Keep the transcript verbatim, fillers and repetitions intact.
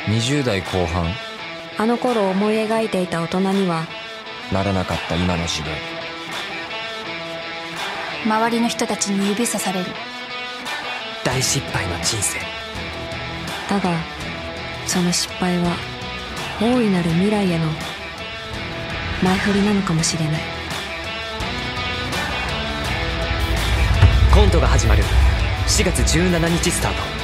にじゅう代後半、 あの頃思い描いていた大人にはならなかった今の自分。 周りの人たちに指さされる大失敗の人生。 だがその失敗は大いなる未来への前振りなのかもしれない。 コントが始まるしがつじゅうしちにちスタート。